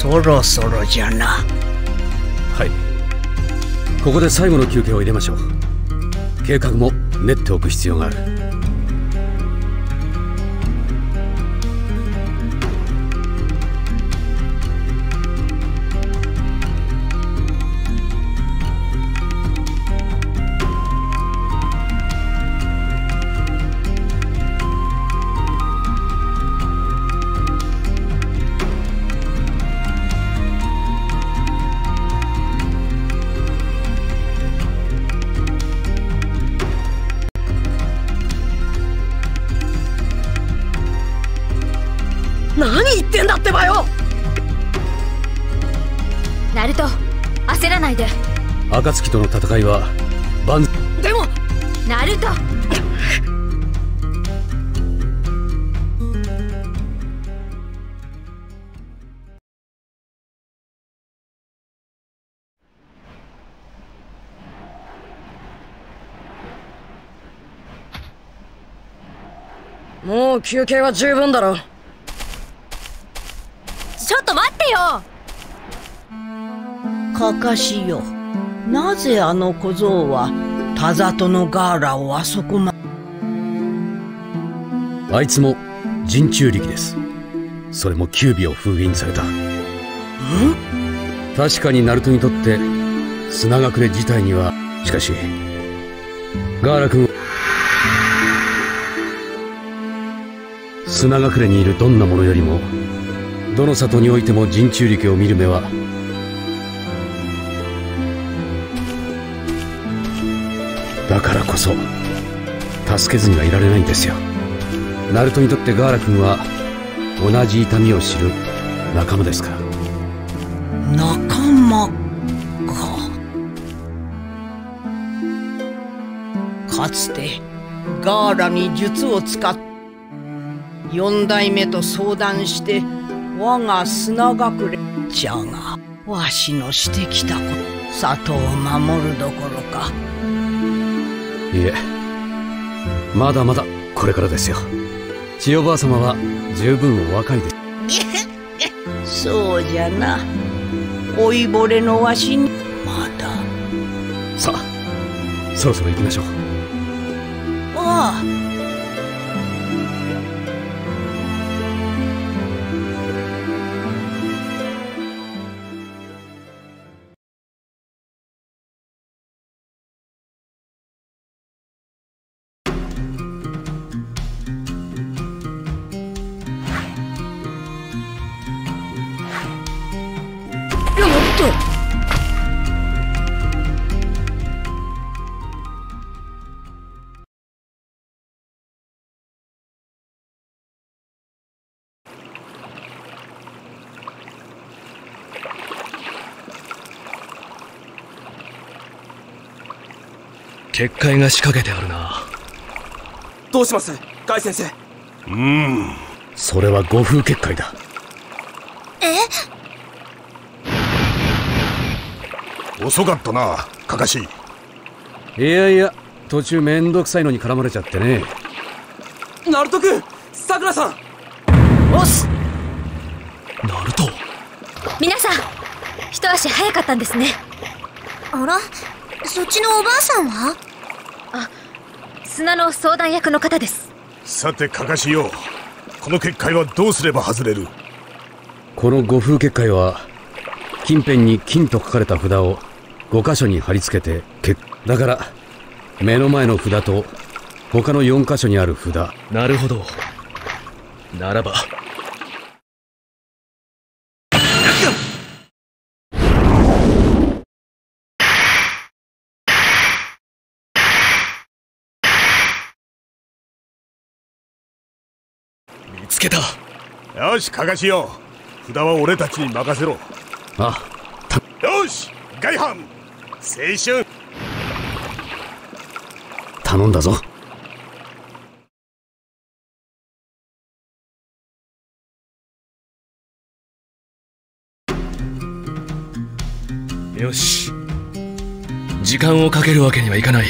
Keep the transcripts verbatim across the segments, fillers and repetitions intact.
そろそろじゃな。 はい。ここで最後の休憩を入れましょう。計画も練っておく必要がある。 何言ってんだってばよ。 ナルト、焦らないで。 暁との戦いは万でもナルト。 もう休憩は十分だろ。 ちょっと待ってよ。 かかしよ、なぜあの小僧は田里のガーラをあそこま。 あいつも人中力です。それも九尾を封印された。 ん？ 確かにナルトにとって砂隠れ自体には、しかしガーラ君、砂隠れにいるどんなものよりも、どの里においても人中力を見る目は、だからこそ助けずにはいられないんですよ。ナルトにとってガーラ君は同じ痛みを知る仲間ですから。 仲間か。かつてガーラに術を使って四代目と相談して我が砂隠れじゃが、わしのしてきたこと里を守るどころか。 いえ、まだまだこれからですよ。千代ばあ様は十分お若いです。 そうじゃな。老いぼれのわしにまだ。 さあ、そろそろ行きましょう。 ああ。 結界が仕掛けてあるな。 どうします、ガイ先生。 うーん、それは護風結界だ。 え？遅かったな、カカシ。 いやいや、途中めんどくさいのに絡まれちゃってね。 ナルト君、さくらさん。 おっす。 ナルト。 皆さん、一足早かったんですね。 あら、そっちのおばあさんは？ あ、砂の相談役の方です。 さてカカシよ、この結界はどうすれば外れる？ この護風結界は近辺に金と書かれた札をご箇所に貼り付けて結だから、目の前の札と他のよん箇所にある札。 なるほど。ならば見つけた。 よしカカシよ、札は俺たちに任せろ。 あ、 よしガイハン、青春。 頼んだぞ。 よし、時間をかけるわけにはいかない。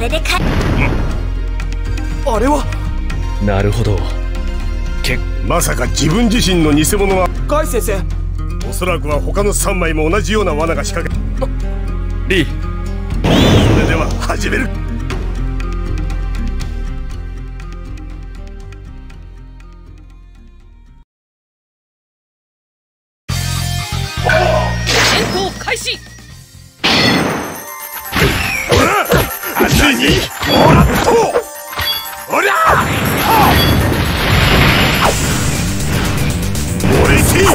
れでかあれはなるほど。けまさか自分自身の偽物は。 ガイ先生、 おそらくは他のさんまいも同じような罠が仕掛け。 リー、 それでは始める。 戦闘開始。 ついにもらっとおりゃ燃えて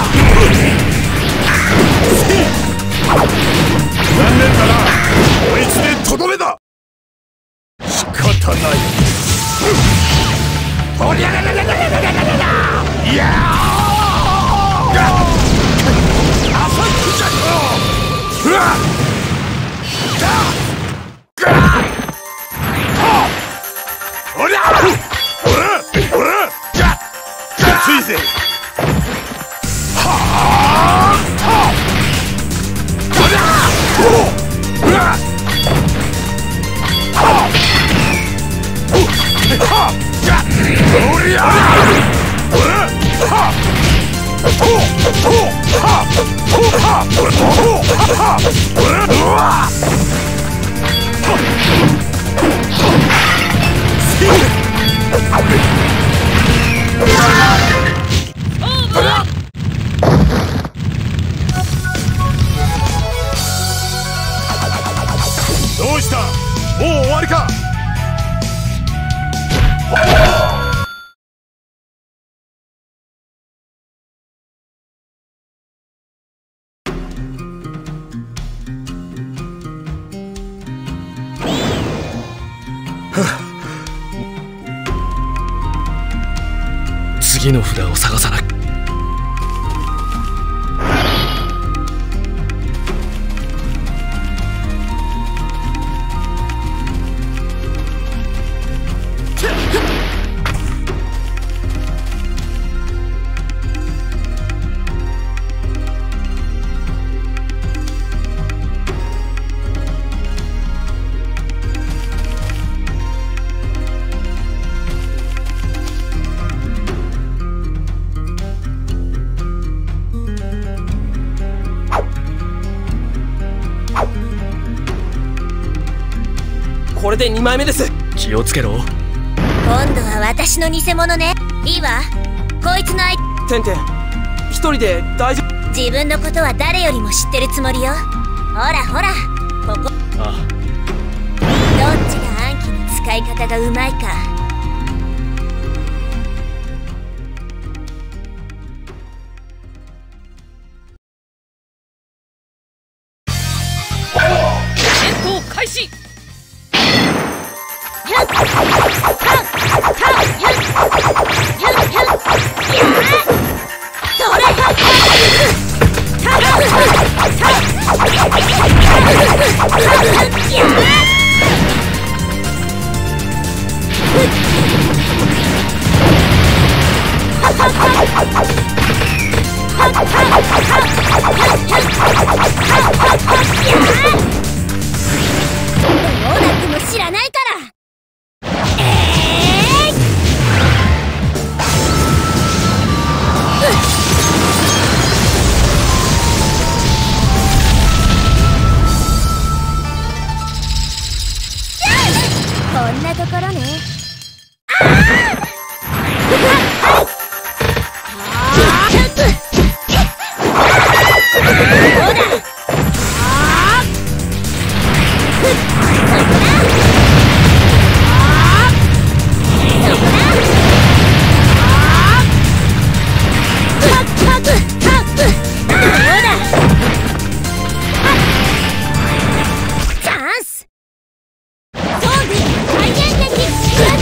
残念だな。こいつでとどめだ。仕方ない。おりゃらららららららら。いやーアサックジャック。うわっおりゃついぜ。はあおりゃうわおりゃどうした？もう終わりか？ 次の札を探さなきゃ。 これでにまいめです。 気をつけろ。 今度は私の偽物ね。いいわ。こいつの相てんてん、一人で大丈夫？ 自分のことは誰よりも知ってるつもりよ。ほらほら、ここああ、 どっちが暗記の使い方がうまいか。 戦闘開始。 どうなっても知らないから。こんなところね。チャンス。装備再現的。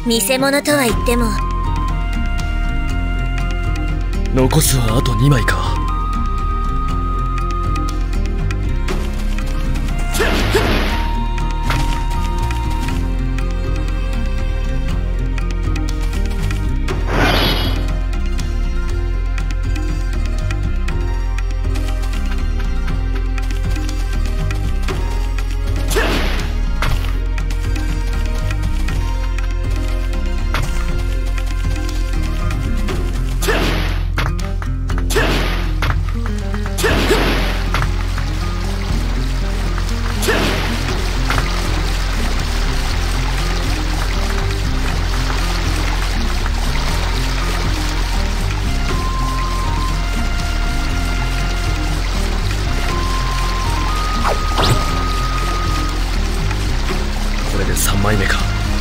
偽物とは言っても残すはあとにまいか。さんまいめか。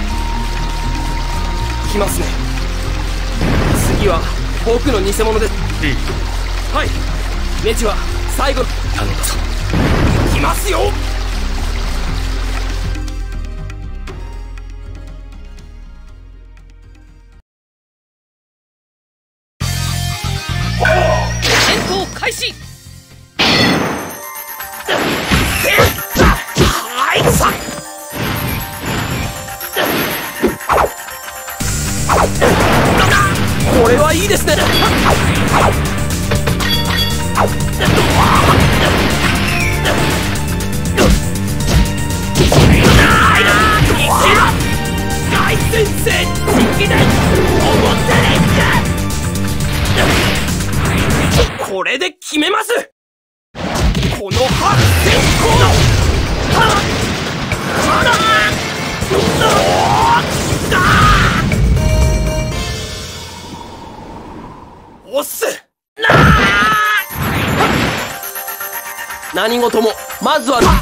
来ますね。次は僕の偽物です。 いい。 はい。ネジは最後。 頼んだぞ。 来ますよ。 戦闘開始。 はいさ。これはいいですね。大先生直伝これで決めます。この白線行動。押す。何事もまずは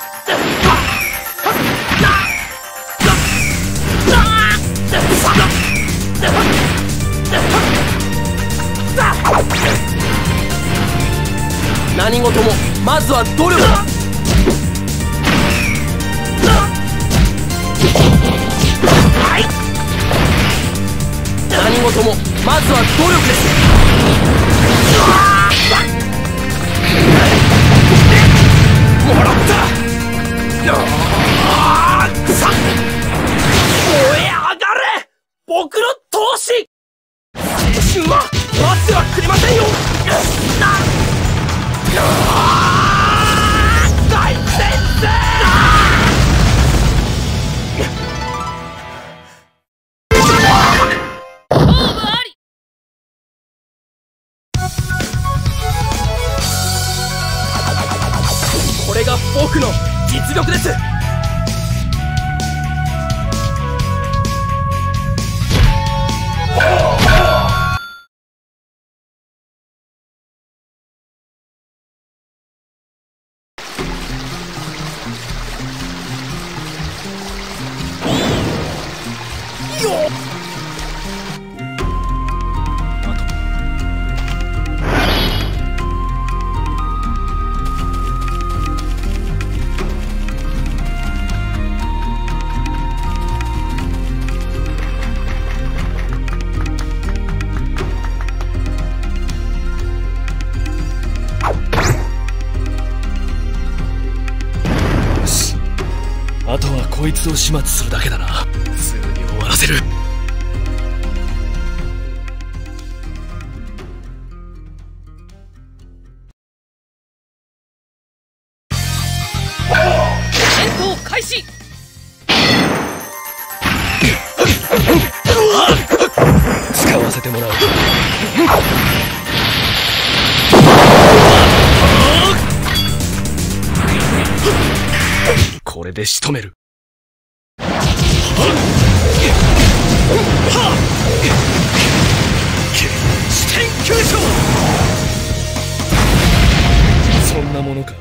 何事もまずは努力。何事もまずは努力です。もらった。燃え上がれ僕の闘志。青春は待ってはくれませんよ。大先生。これが僕の実力です。 あとはこいつを始末するだけだな。すぐに終わらせる。 戦闘開始。 使わせてもらう。これで仕留める。視点急所。そんなものか。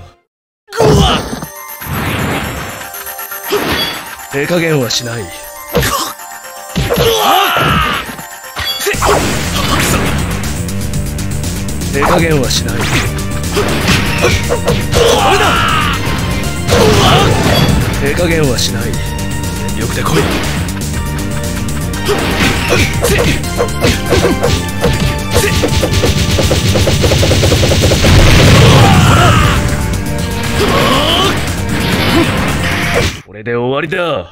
手加減はしない。手加減はしない。手加減はしない。全力で来い。 これで終わりだ。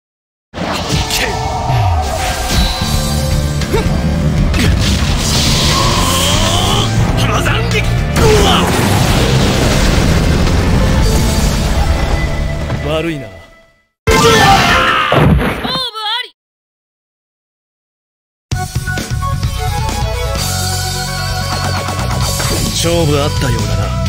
悪いな。勝負あったようだな。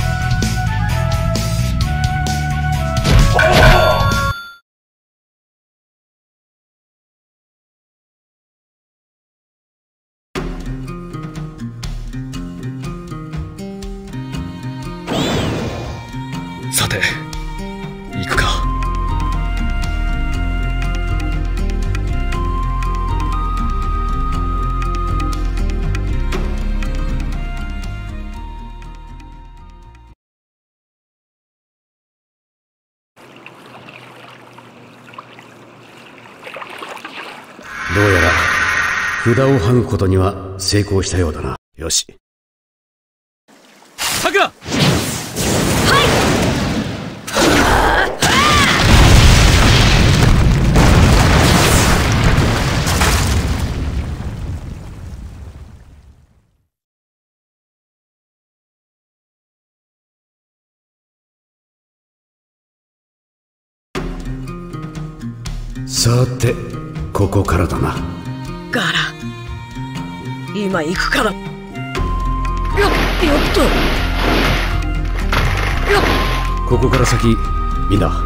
さて、行くか。 どうやら札を剥ぐことには成功したようだな。よし。 さくら。 さて、ここからだな。 ガラ、今行くから。よっ、よっと。よっ。 ここから先、みんな。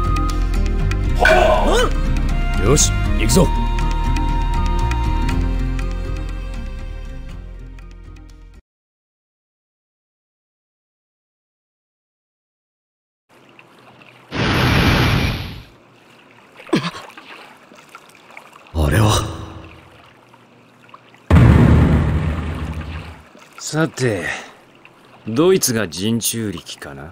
よし、行くぞ。あれは。 さて、ドイツが人中力かな。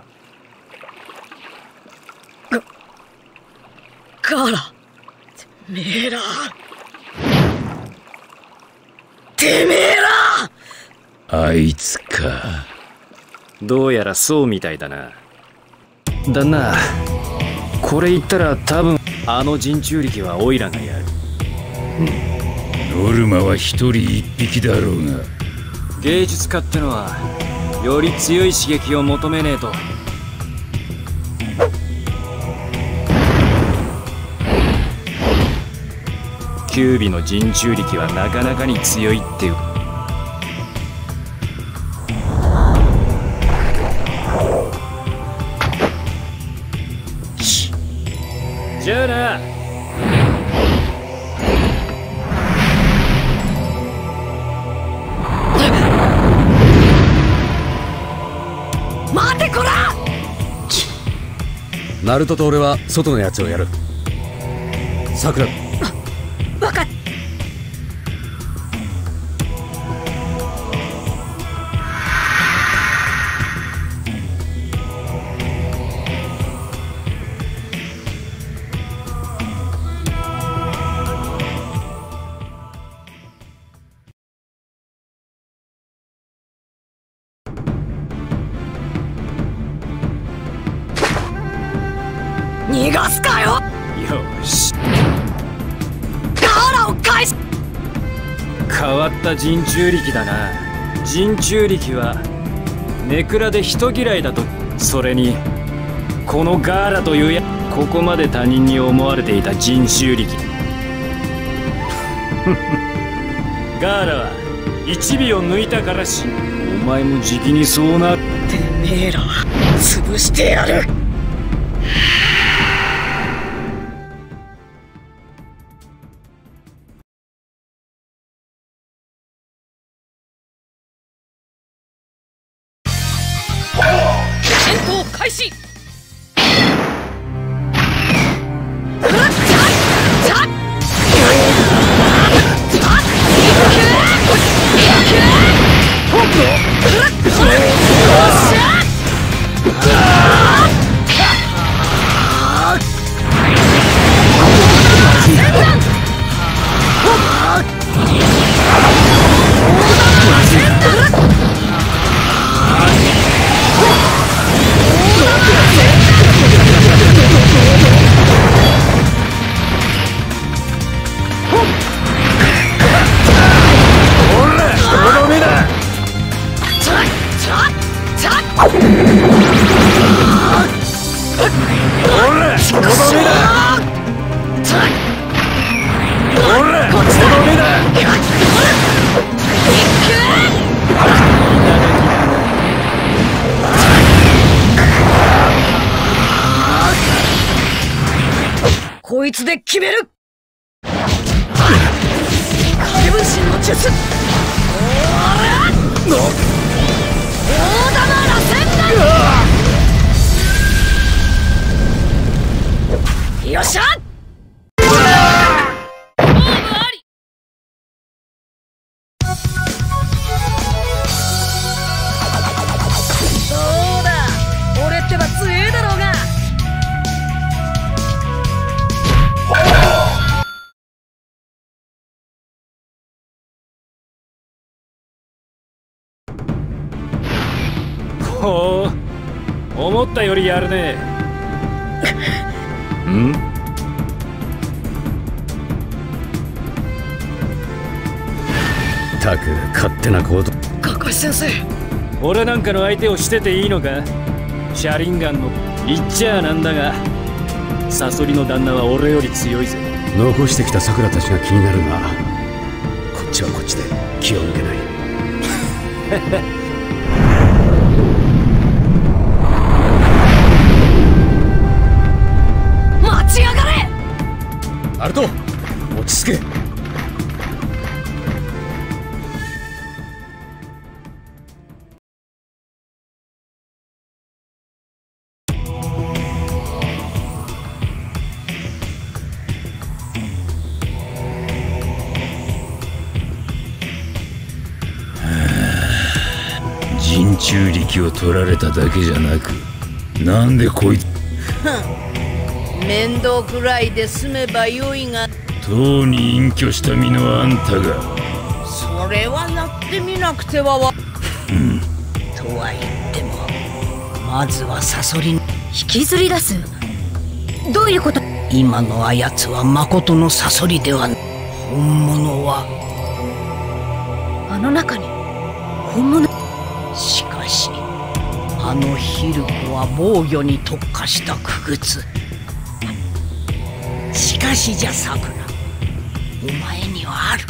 ガーラ、てめえら、てめえら。 あいつか。どうやらそうみたいだな。旦那、これ言ったら多分あの人中力はオイラがやる。 ノルマは一人一匹だろうが。 芸術家ってのはより強い刺激を求めねえと。キュービの人中力はなかなかに強いっていう。じゃあな。 待てこら。 ナルトと俺は外のやつをやる。さくら。 分かっ。逃がすかよ。 よし。 ガーラを返す。 変わった人中力だな。人中力はネクラで人嫌いだと。それにこのガーラというや、ここまで他人に思われていた人中力。ガーラはいちびを抜いたからし、お前もじきにそうなる。 てめえらは潰してやる。戦闘開始。 こめだ。 こいつで決める。影分身の術。おらっ大玉螺旋だ。よっしゃ。そうだ、俺ってば強えだろうが。 ほう、思ったよりやるね。 ん？たく勝手な行動。 カカシ先生、 俺なんかの相手をしてていいのか？シャリンガンの言っちゃあなんだが、サソリの旦那は俺より強いぜ。 残してきたサクラたちが気になるが、こっちはこっちで気を抜けない。 待ちやがれ。 アルト、落ち着け。 人中力を取られただけじゃなく、なんでこいつ面倒くらいで済めばよいが、 とうに隠居した身のあんたが。 それはやってみなくてはわ。 うんとは言っても、まずはサソリに引きずり出す。どういうこと？ 今のあやつは誠のサソリではない。本物はあの中に本物。 しかしあのヒルコは防御に特化した傀儡。しかしじゃさくら、お前にはある。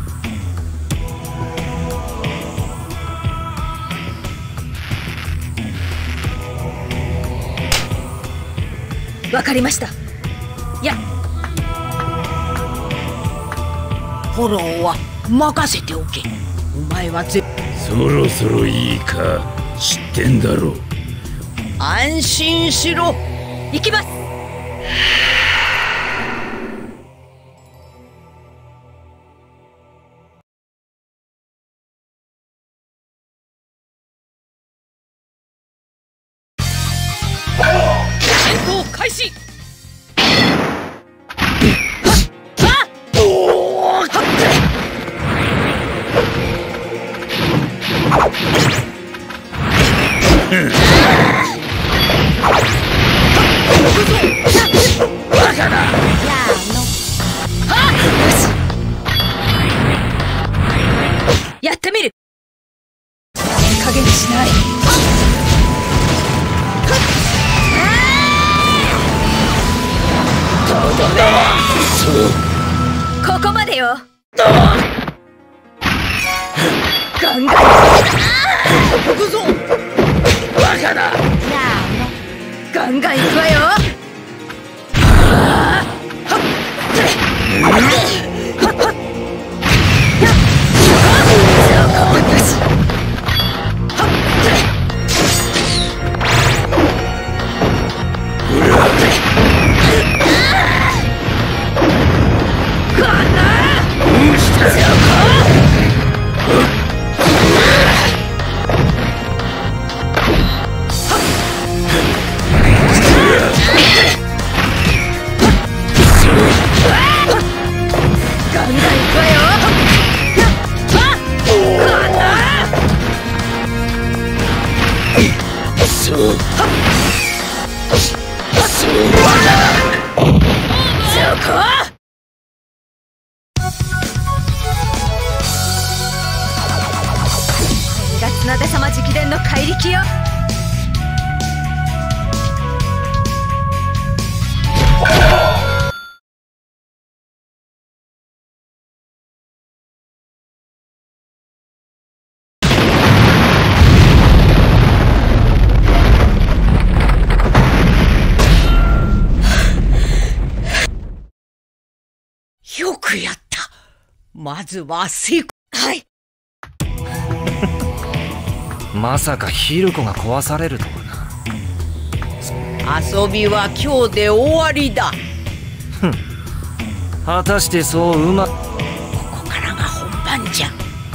わかりました。やフォローは任せておけ。お前はぜそろそろいいか、知ってんだろう。 安心しろ。 行きます。 戦闘開始。 バカだ。 やってみる。手加減しない。ここまでよ。ガンガン行くぞ。 バカだ。 ガンガン行くわよ。綱手様直伝の怪力よ。 まずは成功。はい。 まさかヒルコが壊されるとはな。遊びは今日で終わりだ。 ふん。果たしてそううま。 ここからが本番じゃ。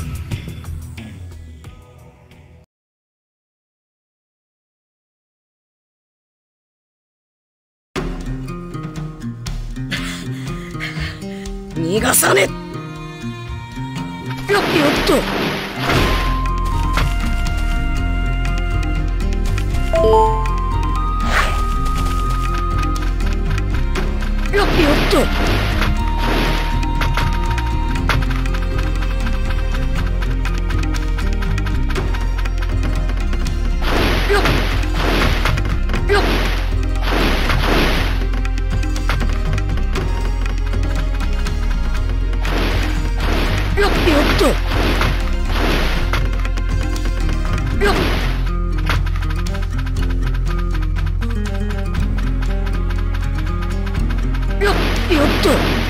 逃がさね。よっよっと。よっよっと。よっよっ。よっよっと。よっ。よっよっと。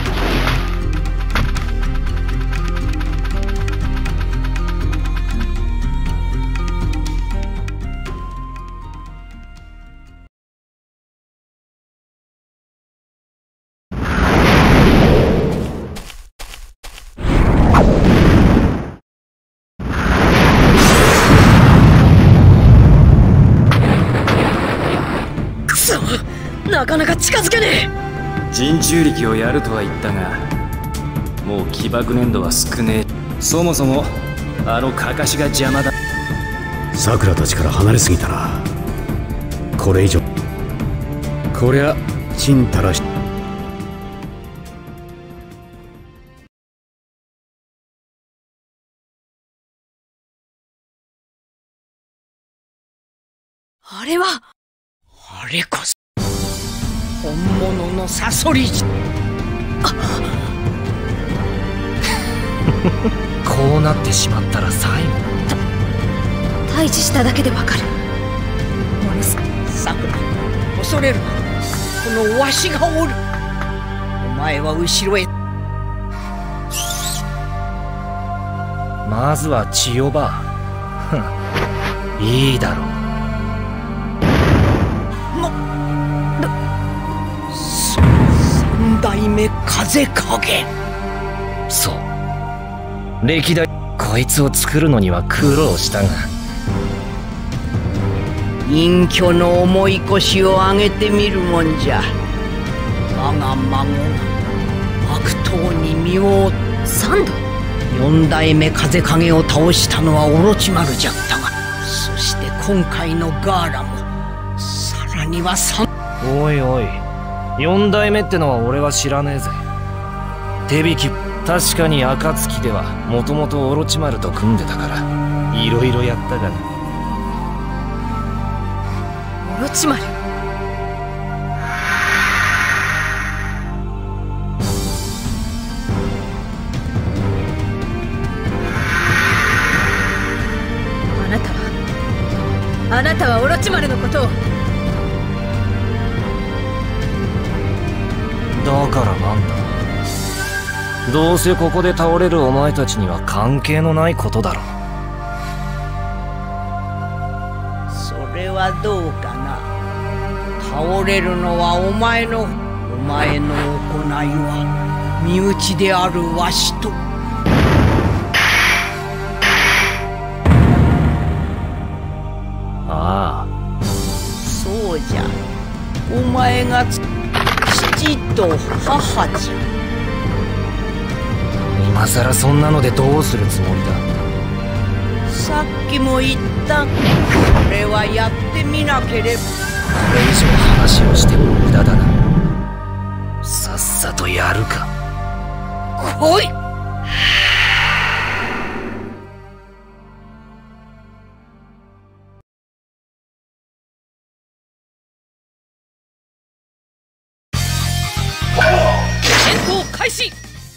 くそ、なかなか近づけねえ。 人中力をやるとは言ったが、もう起爆粘土は少ねえ。そもそもあのカカシが邪魔だ。 さくらたちから離れすぎたな。これ以上こりゃちんたらし。 あれはあれこそ本物のサソリじ。 こうなってしまったら最後。 退治しただけでわかる。 さくら、恐れるな。このわしがおる。お前は後ろへ。 まずは千代ば。ふん、いいだろう。 三代目風影。 そう。歴代こいつを作るのには苦労したが、 隠居の重い腰を上げてみるもんじゃ。我が孫が悪党に身を負った。 三度四代目風影を倒したのはオロチマルじゃったが、そして今回のガーラも、さらには三。 おいおい、四代目ってのは俺は知らねえぜ。手引き、確かに暁ではもともとオロチマルと組んでたからいろいろやったがな。 オロチマル。あなたはあなたはオロチマルのことを。 だからなんだ。どうせここで倒れるお前たちには関係のないことだろう。 それはどうかな。倒れるのはお前の、お前の行いは身内であるわしと。 ああ、 そうじゃ。お前がつ父と母じゃ。 今さらそんなのでどうするつもりだ。 さっきも言った。これはやってみなければ。 これ以上話をしても無駄だな。さっさとやるか。 来い。戦闘開始。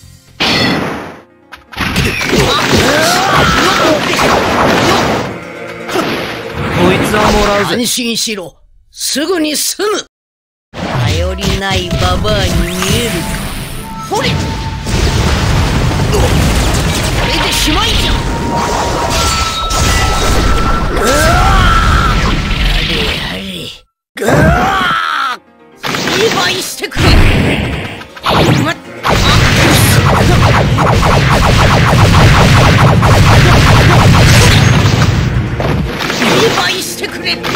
こいつはもらうぜ。 安心しろ。すぐに済む。頼りないババアに見えるか。ほれ。 しまいじゃ。やれやれ、ぐわー、リバイしてくれ。まっ、リバイしてくれ。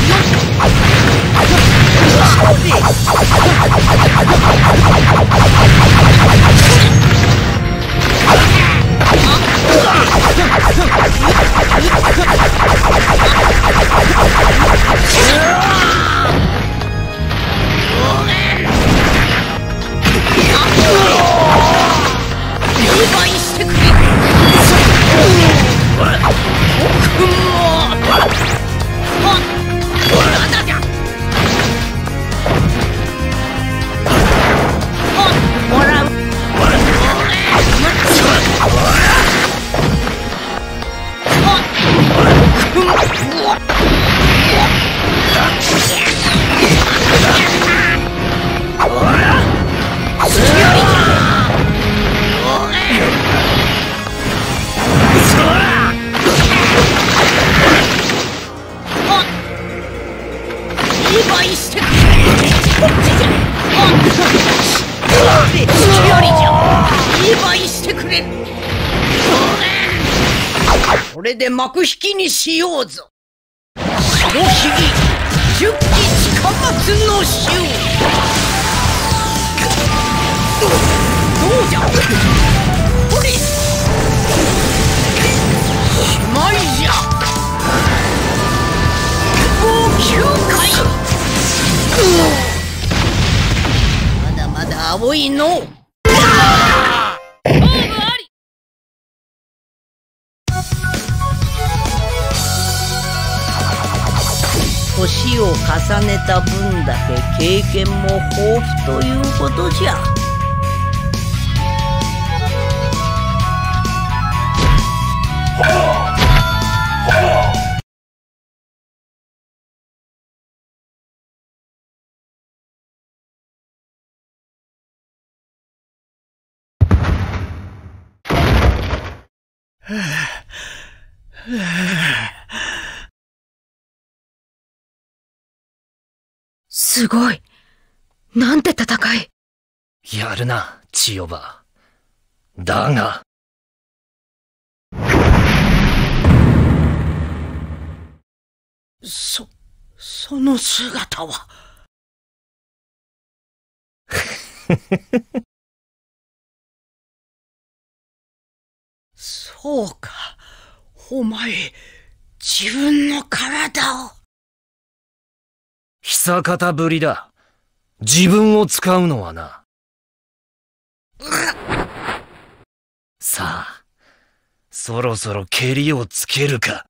これで幕引きにしようぞ。白ひげ十騎近松の衆。どうじゃこれしまいじゃ。もうきゅうかい。まだまだ青いの。年を重ねた分だけ経験も豊富ということじゃ。 すごい。なんて戦い。 やるな、千代葉。だが。 そ、その姿は。そうか。お前、自分の体を。 久方ぶりだ。自分を使うのはな。さあ、そろそろ蹴りをつけるか。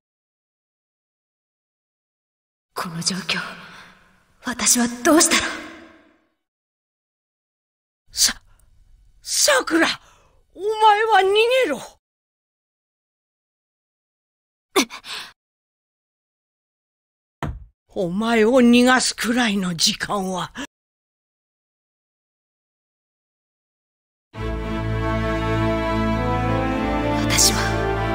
この状況、私はどうしたら。 さ、さくら、お前は逃げろ。お前を逃がすくらいの時間は。 私は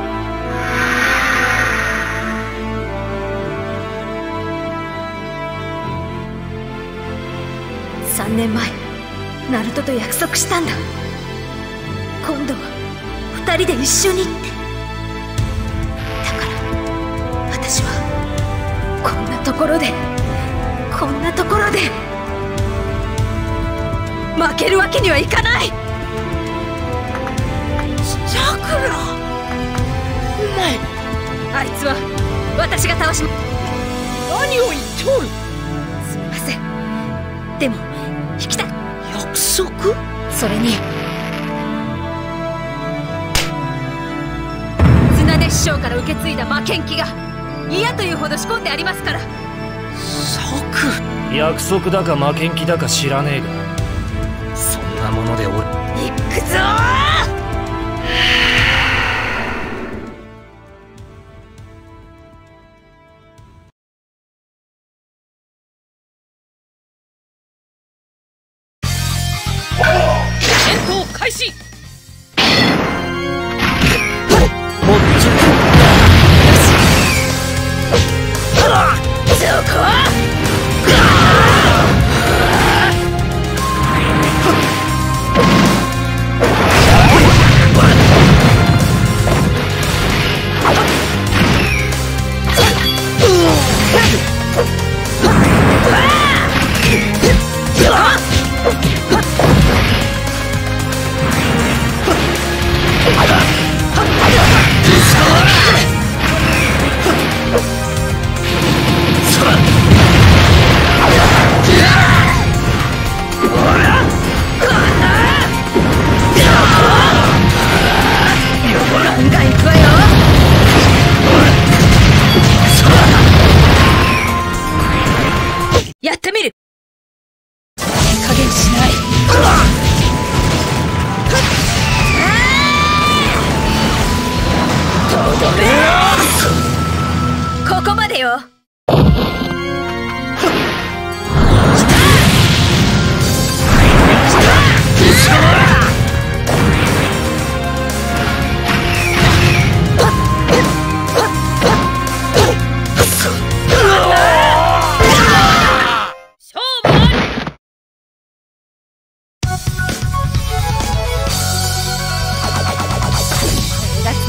三年前ナルトと約束したんだ。今度は二人で一緒にって。だから私はこんなところでこんなところで負けるわけにはいかない。 さくら、お前、 あいつは私が倒しま。 何を言っておる。 すみません。でも引きたい。 約束。 それに綱手師匠から受け継いだ魔剣気が嫌というほど仕込んでありますから。 さく、 約束だか負けん気だか知らねえが、そんなもので俺行くぞ戦闘開始。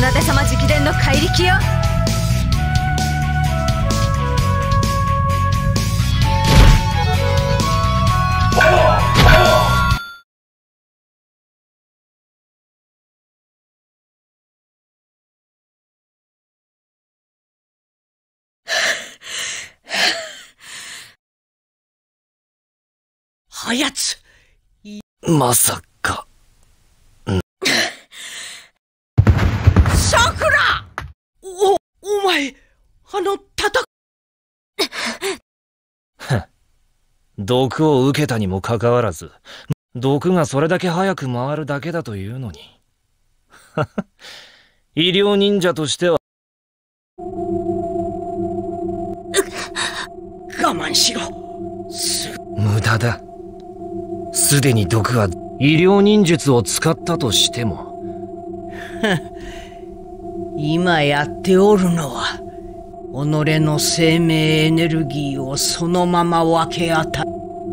舘様直伝の怪力よ。 あやつまさか。 さくら、お、お前、あの戦毒を受けたにもかかわらず、毒がそれだけ早く回るだけだというのに。医療忍者としては。 我慢しろ。す無駄だ。すでに毒は医療忍術を使ったとしても。 今やっておるのは己の生命エネルギーをそのまま分け与え、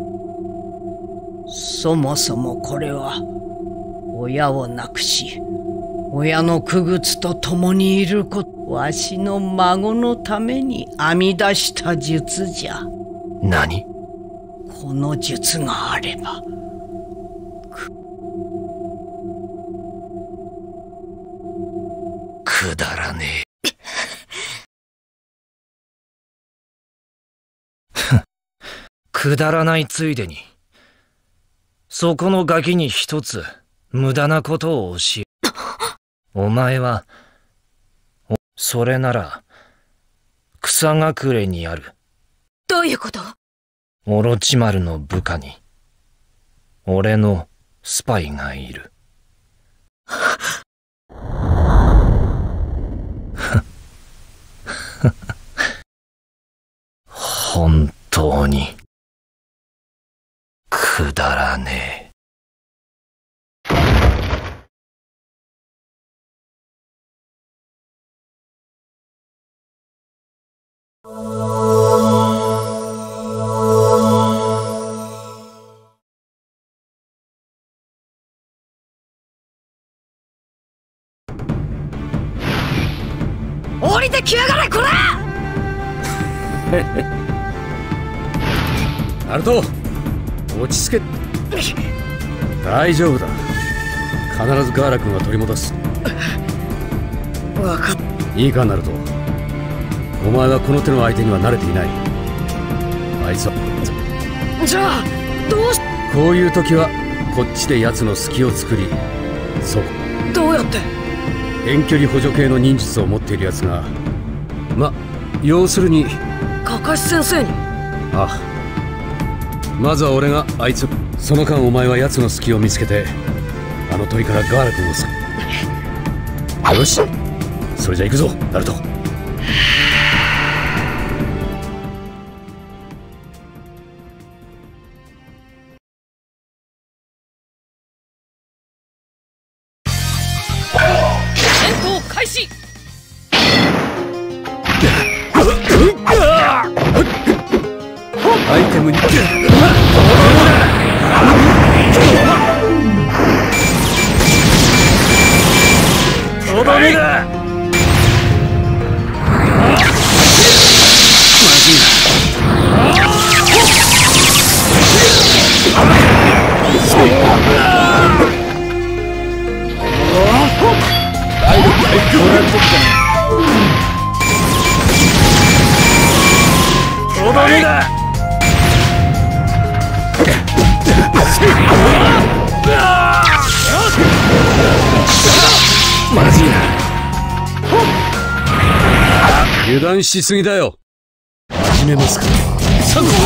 そもそもこれは親を亡くし親の傀儡と共にいること、わしの孫のために編み出した術じゃ。 何？ この術があればくだらねえ。くだらないついでにそこのガキに一つ無駄なことを教え。お前はそれなら草隠れにある。 どういうこと？ オロチマルの部下に俺のスパイがいる。本当にくだらねえ。 降りてきやがれこら！ ナルト、落ち着け。大丈夫だ。必ずガーラ君は取り戻す。 分かっいいかナルト、お前はこの手の相手には慣れていない。あいつはじゃあどうしこういう時はこっちで奴の隙を作り、そこどうやって？ 遠距離補助系の忍術を持っている奴が、ま、要するにカカシ先生に。 ああ、まずは俺があいつ、その間お前は奴の隙を見つけてあの鳥からガーラ君をすよし、それじゃ行くぞナルト。 戦闘開始。 アイテムにとどめだ。とどめだ。まずいな。 油断しすぎだよ。始めますか。さんご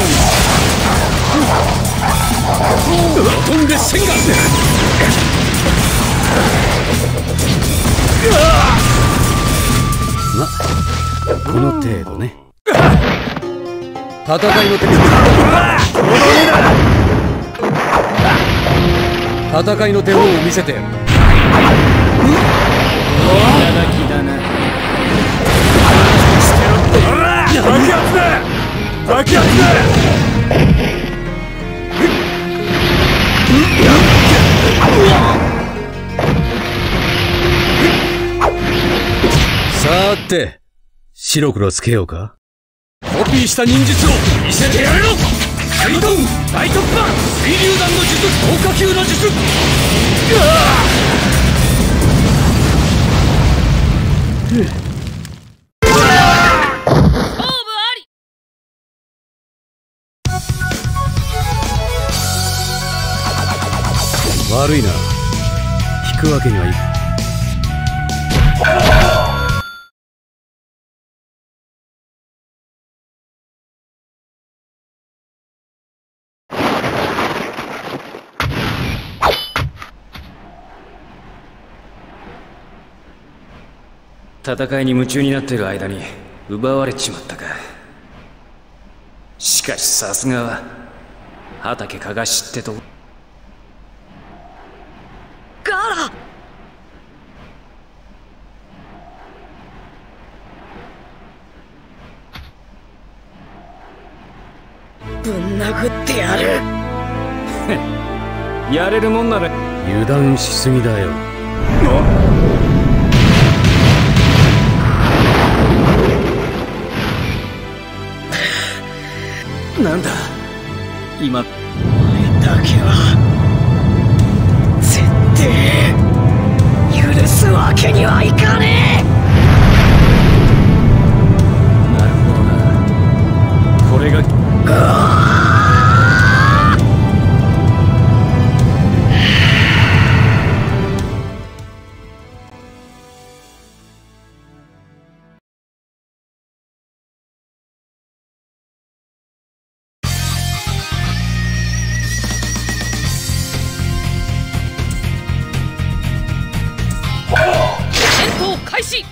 飛んで戦がま、この程度ね。戦いの手戦いの手本を見せて。いただきだな。爆発だ！爆発だ！ さて、白黒つけようか。 コピーした忍術を見せてやれろ。カイドウ大特番水流弾の術、高火球の術。 悪いな。引くわけにはいく。 戦いに夢中になってる間に奪われちまったか。しかしさすがは畑かがしってとこ。 ガーラ、 ぶん殴ってやる。 やれるもんなら。 油断しすぎだよ。 なんだ今。 お前だけは絶対許すわけにはいかねえ。 なるほどな。これが開始。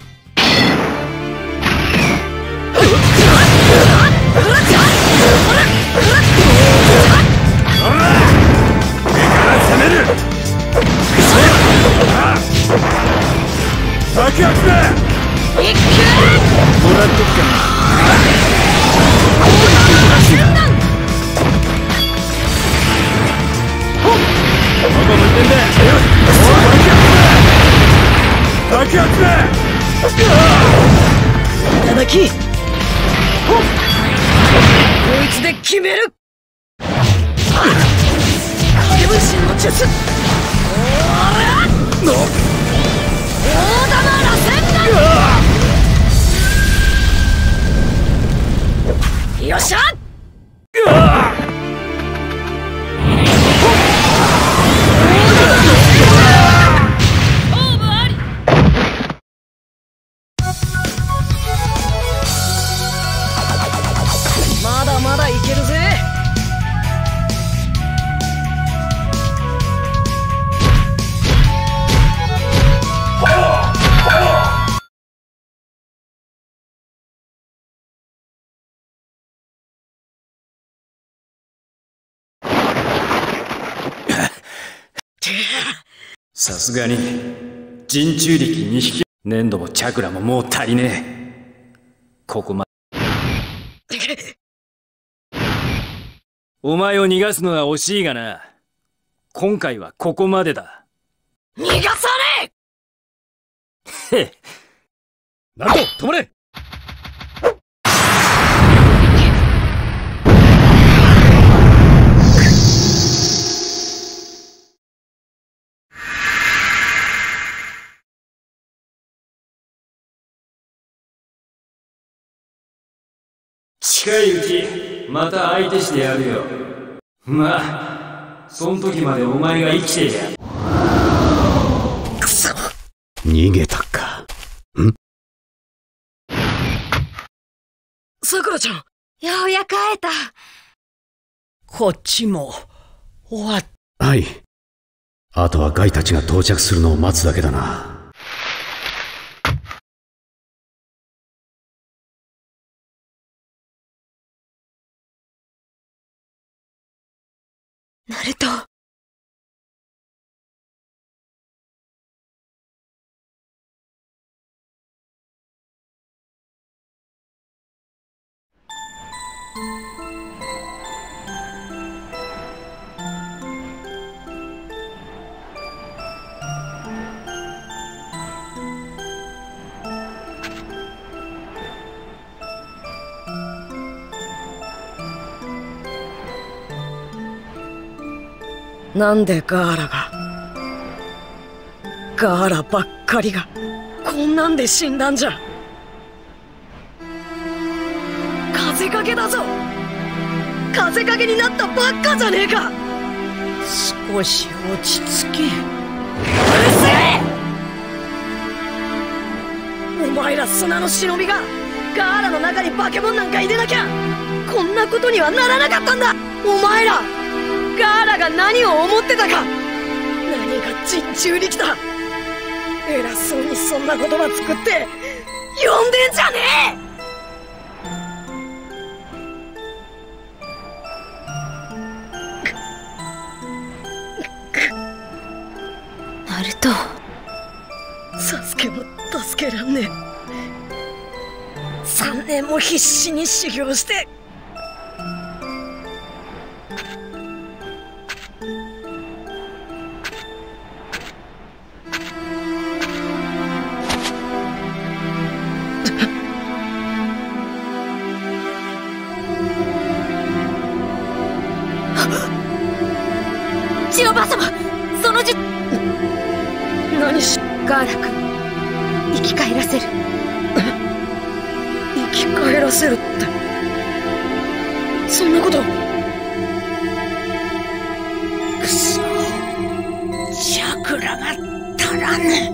いただき。こいつで決める。影分身の術。大玉螺旋弾。よっしゃ。まだまだいけるぜ。 さすがに人中力にひき、粘土もチャクラももう足りねえ。ここまお前を逃がすのは惜しいがな。今回はここまでだ。 逃がされ。 へっ。 ナルト、止まれ。 近いうちまた相手してやるよ。まあそん時までお前が生きていや。 くそ。 逃げたか。ん？ さくらちゃん。 ようやく会えた。 こっちも終わっ。 はい。あとはガイたちが到着するのを待つだけだな。 ナルト。 なんでガーラがガーラばっかりがこんなんで死んだんじゃ。風影だぞ。風影になったばっかじゃねえか。 少し落ち着け。うるせえ！お前ら砂の忍びがガーラの中に化け物なんか入れなきゃこんなことにはならなかったんだ。お前らガーラが何を思ってたか。何が人中力だ。偉そうにそんな言葉作って呼んでんじゃねえ。 ナルト、 サスケも助けらんねえ。三年も必死に修行して千代ばあ様、そのじ何しガーラ君生き返らせる。 生き返らせるってそんなこと。 くそ、チャクラが足らぬ。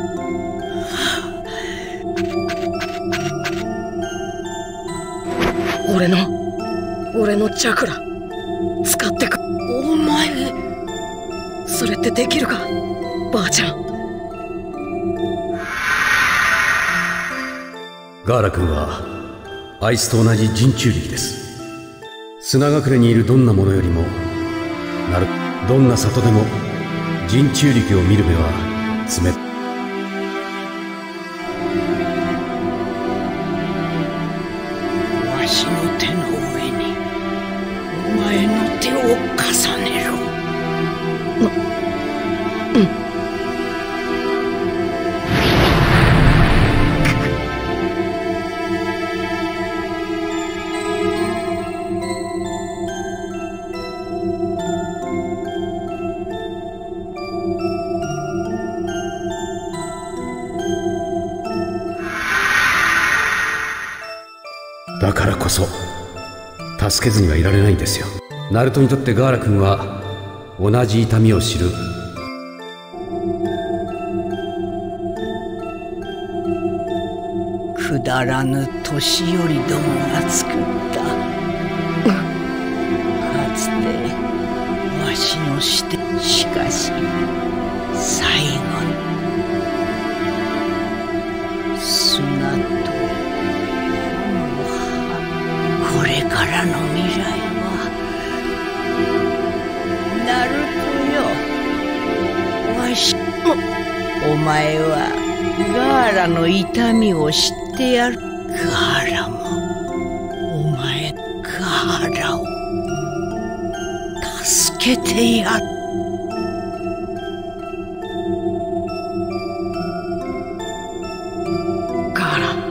俺の俺のチャクラ使ってく。 お前それってできるかばあちゃん。 ガーラ君はあいつと同じ人中力です。砂隠れにいるどんなものよりもなるどんな里でも人中力を見る目は冷たい。 わしの手の上にお前の手を重ねろ。 うん。 だからこそ助けずにはいられないんですよ。ナルトにとってガーラ君は同じ痛みを知るくだらぬ年寄りどもが作ったかつてわしのして、しかし最後に砂とこれからの未来はナルトよ、わしお前はガーラの痛みを知ってやる。ガーラもお前ガーラを助けてやる。 ガーラ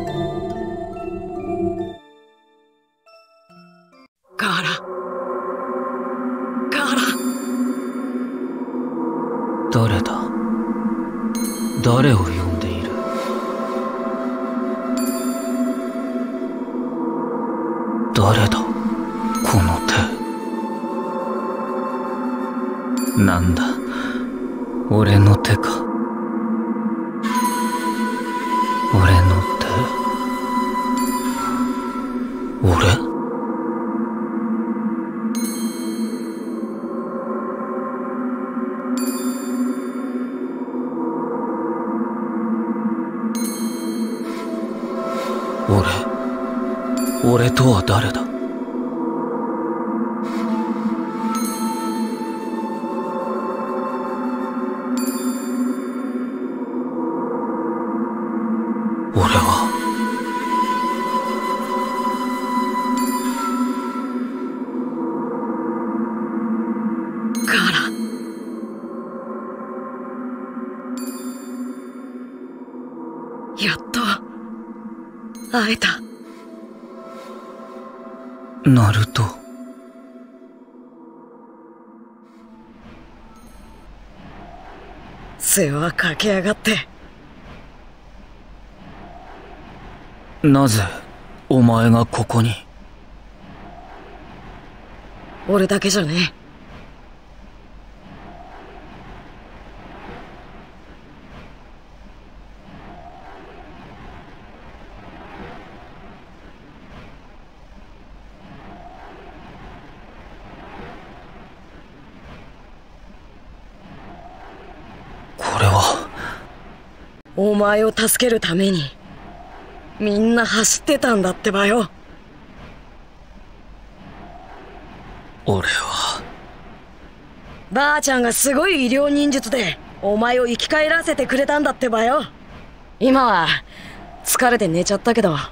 ガーラガーラ誰だ。誰を呼んでいる。誰だこの手。なんだ俺の手か。俺の手。俺俺俺とは誰だ。俺はガーラやっと会えた。 ナルト。 世話かけやがって。 なぜお前がここに？ 俺だけじゃねえ。 これはお前を助けるためにみんな走ってたんだってばよ。 俺はばあちゃんがすごい医療忍術でお前を生き返らせてくれたんだってばよ。今は疲れて寝ちゃったけど。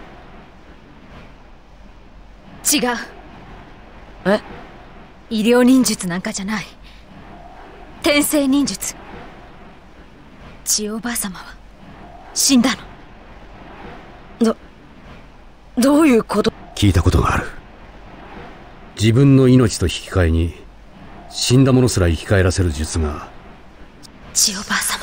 違う。 え？ 医療忍術なんかじゃない。転生忍術。千代おばあ様は死んだの。 どどういうこと？ 聞いたことがある。自分の命と引き換えに死んだ者すら生き返らせる術が。 千代おばあ様。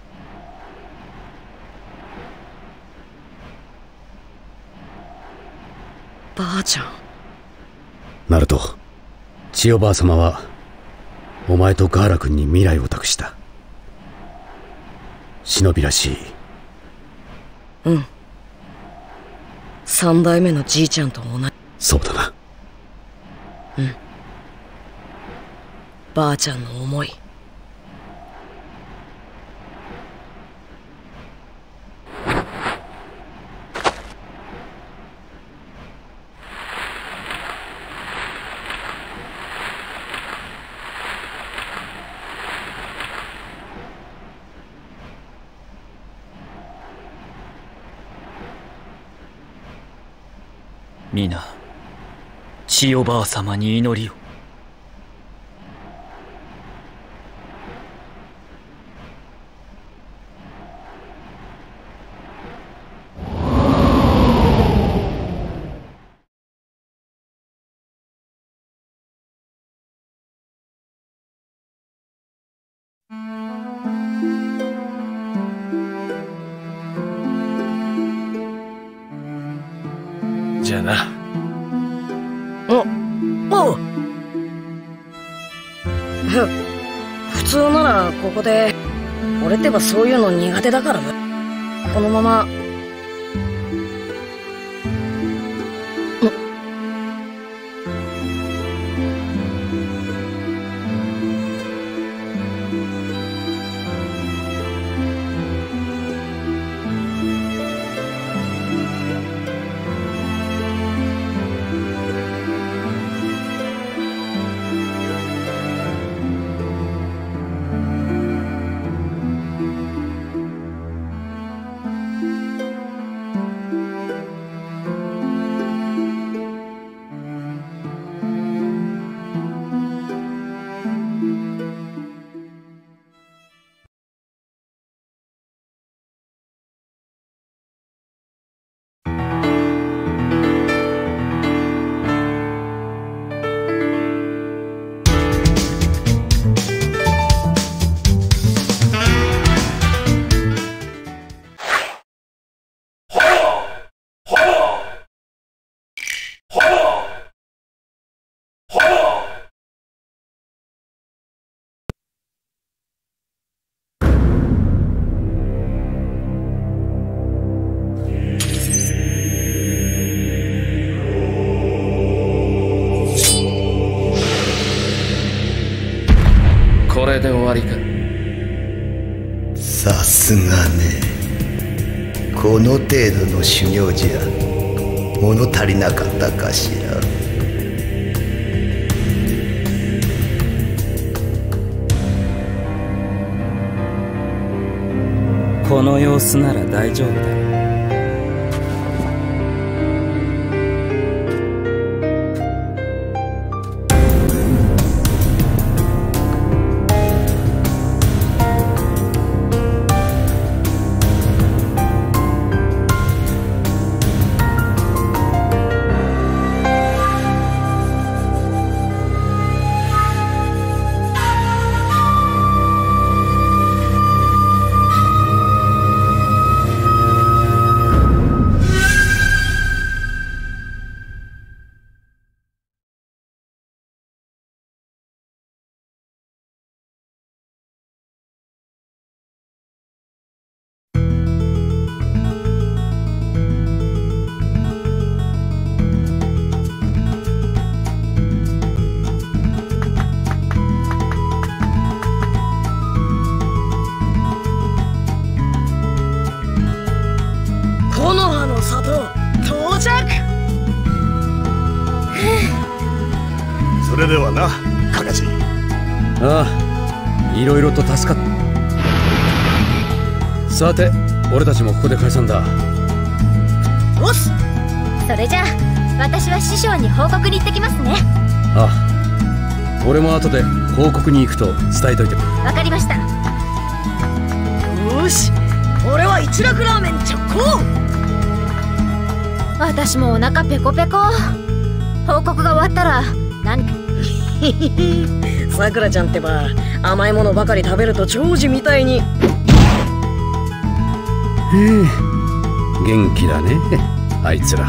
ばあちゃん。 ナルト、千代ばあ様はお前とガーラ君に未来を託した。忍びらしい。 うん。三代目のじいちゃんと同じ。 そうだな。 うん。ばあちゃんの思い。 皆、千代ばあ様に祈りを。 じゃあな。 お、おう。ふ普通ならここで。俺ってばそういうの苦手だからな。このまま。 これで終わりか。 さすがね。この程度の修行じゃ物足りなかったかしら。 この様子なら大丈夫だ。 それではな、カカジ。 ああ、いろいろと助かった。さて、俺たちもここで解散だ。 おっ、それじゃあ私は師匠に報告に行ってきますね。 ああ、俺も後で報告に行くと伝えといて。 わかりました。 よし、俺は一楽ラーメン直行。 私もお腹ペコペコ。報告が終わったら何さくらちゃんってば甘いものばかり食べると長寿みたいに。へえ、元気だねあいつら。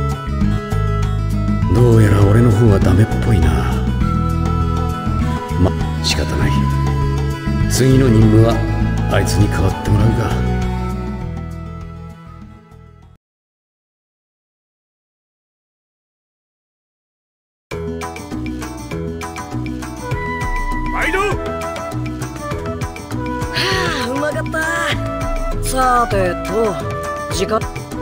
どうやら俺の方がダメっぽいな。ま、仕方ない。次の任務はあいつに代わってもらうが。 毎度。 はあ、うまかった。さてと、時間。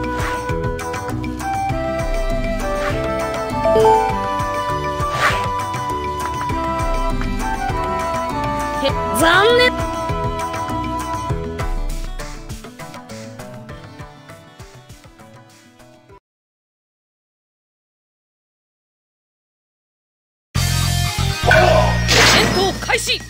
へ、残念。 戦闘開始。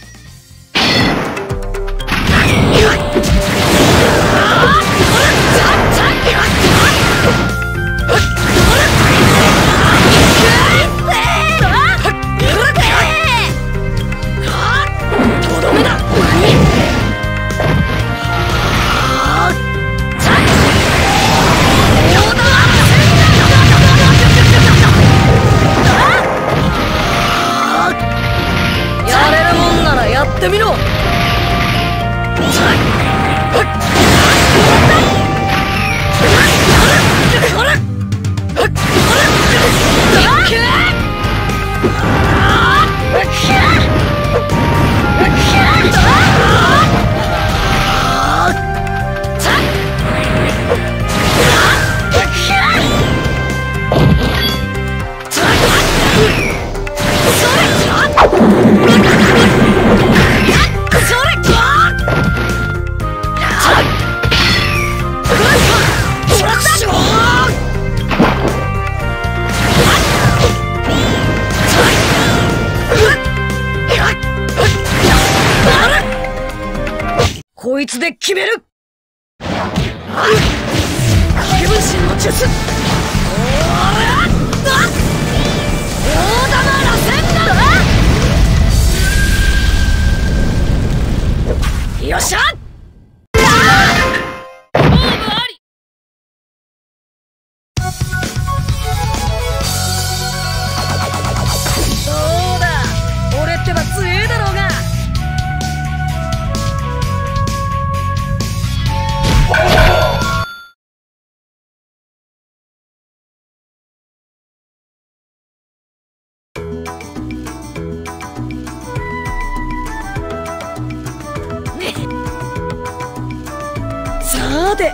やってみろ。こいつで決める。影分身の術。大玉螺旋だ。よっしゃ。そうだ、俺ってば強えだろうが。さて、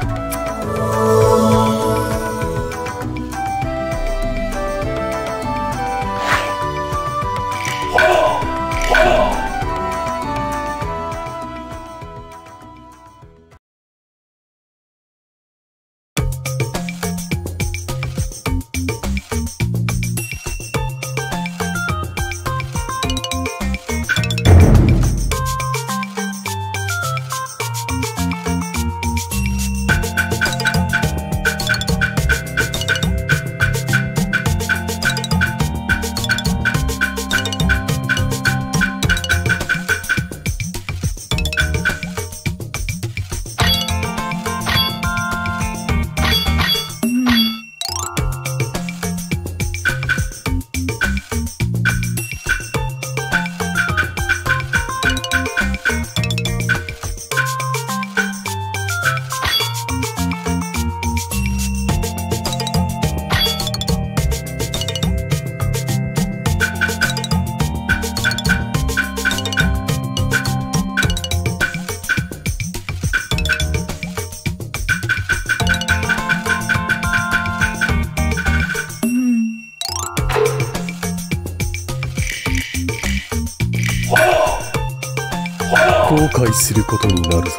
悔することになるぞ。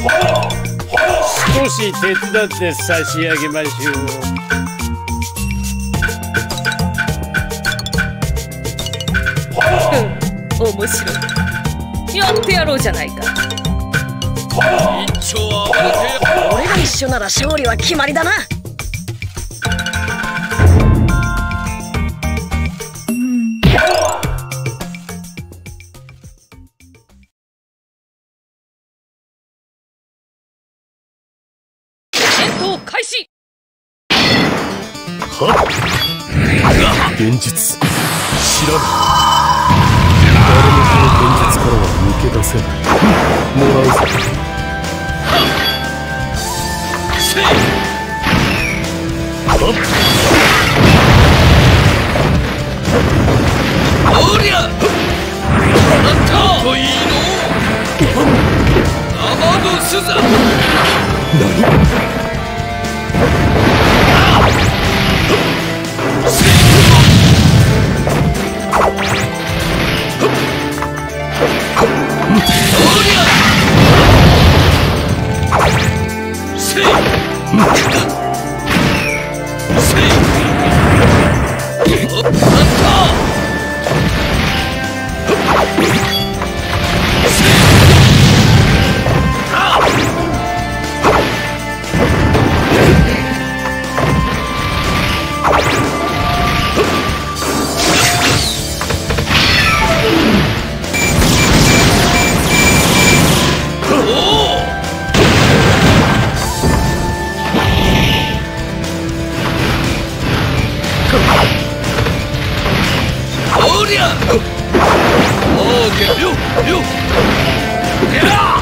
少し手伝って差し上げましょう。面白い。やってやろうじゃないか。俺が一緒なら勝利は決まりだな。開始。 はっ、現実知らぬ。誰もこの現実からは抜け出せない。もらうぞ。はっ、 おりゃ、なんといいの。アマドスザ。何？おりゃ！おーけよよ！やあ！